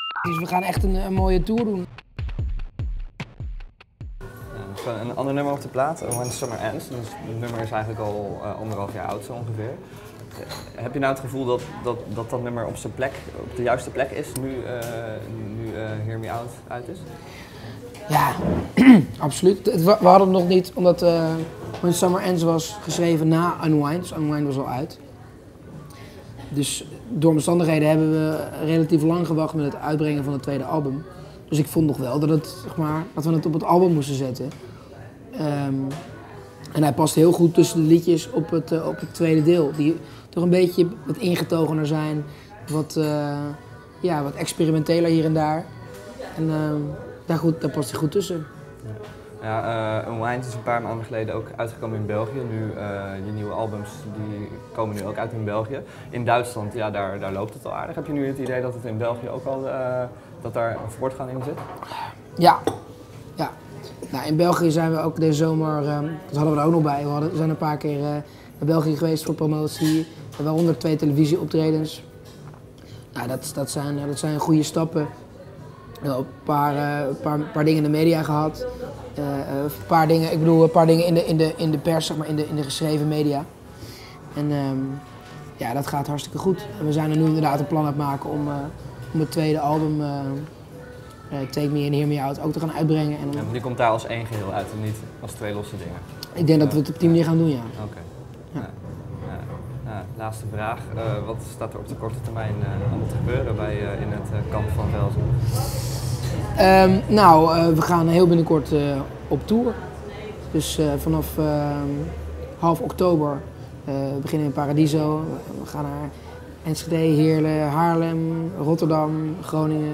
Dus we gaan echt een mooie tour doen. Een ander nummer op de plaat, When Summer Ends. Dus het nummer is eigenlijk al 1,5 jaar oud zo ongeveer. Heb je nou het gevoel dat nummer op zijn plek, op de juiste plek is nu Hear Me Out uit is? Ja, absoluut. We hadden het nog niet, omdat When Summer Ends was geschreven na Unwind. Dus Unwind was al uit. Dus door omstandigheden hebben we relatief lang gewacht met het uitbrengen van het tweede album. Dus ik vond nog wel dat we het op het album moesten zetten. En hij past heel goed tussen de liedjes op het tweede deel. Die toch een beetje wat ingetogener zijn, wat experimenteler hier en daar. En daar past hij goed tussen. Ja, Unwind is een paar maanden geleden ook uitgekomen in België. Nu, die nieuwe albums die komen nu ook uit in België. In Duitsland, ja, daar loopt het al aardig. Heb je nu het idee dat het in België ook al dat daar een voortgang in zit? Ja. Nou, in België zijn we ook deze zomer, dat hadden we er ook nog bij. We zijn een paar keer naar België geweest voor promotie. Waaronder 2 televisieoptredens. Nou, dat zijn goede stappen. Een paar dingen in de media gehad. Een paar dingen in de pers, zeg maar, in de geschreven media. En dat gaat hartstikke goed. En we zijn er nu inderdaad een plan aan het maken om het tweede album, Take Me and Hear Me Out, ook te gaan uitbrengen. En die komt daar als één geheel uit en niet als 2 losse dingen? Ik denk dat we het op die manier gaan doen, ja. Oké. Laatste vraag. Wat staat er op de korte termijn allemaal te gebeuren in het kamp van Velzen? We gaan heel binnenkort op tour. Dus vanaf half oktober beginnen we in Paradiso. We gaan naar Enschede, Heerlen, Haarlem, Rotterdam, Groningen.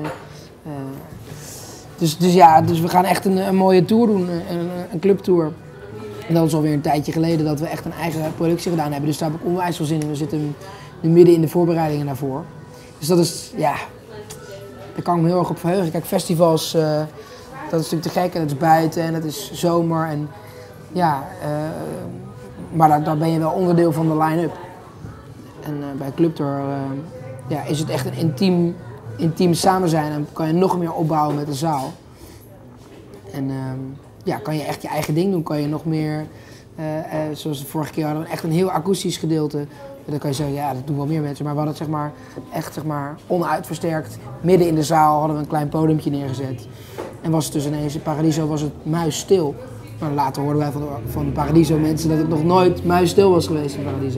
Dus we gaan echt een mooie tour doen, een clubtour. En dat is alweer een tijdje geleden dat we echt een eigen productie gedaan hebben. Dus daar heb ik onwijs veel zin in. We zitten nu midden in de voorbereidingen daarvoor. Dus dat is, daar kan ik me heel erg op verheugen. Kijk, festivals, dat is natuurlijk te gek en het is buiten en het is zomer. En, maar daar ben je wel onderdeel van de line-up. En bij Clubtour is het echt een intiem samen zijn en kan je nog meer opbouwen met de zaal. En kan je echt je eigen ding doen, kan je nog meer, zoals de vorige keer hadden we echt een heel akoestisch gedeelte. En dan kan je zeggen, ja, dat doen wel meer mensen, maar we hadden het echt onuitversterkt. Midden in de zaal hadden we een klein podiumpje neergezet. En was het dus ineens, in Paradiso was het muisstil. Maar later hoorden wij van de Paradiso mensen dat het nog nooit muisstil was geweest in Paradiso.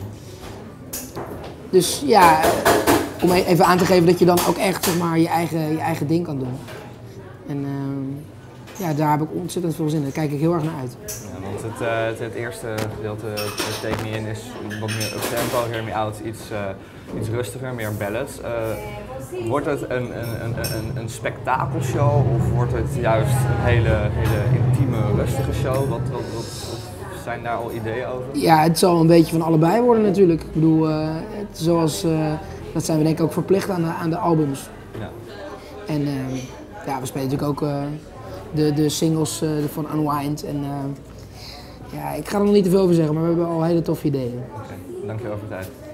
Dus ja, om even aan te geven dat je dan ook echt je eigen ding kan doen. En daar heb ik ontzettend veel zin in. Daar kijk ik heel erg naar uit. Ja, want het eerste gedeelte, Take Me In, is wat meer up-tempo, Hear Me Out iets rustiger, meer ballads. Wordt het een spektakelshow of wordt het juist een hele intieme, rustige show? Wat zijn daar al ideeën over? Ja, het zal een beetje van allebei worden natuurlijk. Ik bedoel, dat zijn we denk ik ook verplicht aan de albums. Ja. En we spelen natuurlijk ook de singles van Unwind. En ik ga er nog niet te veel over zeggen, maar we hebben al hele toffe ideeën. Oké, dankjewel voor de tijd.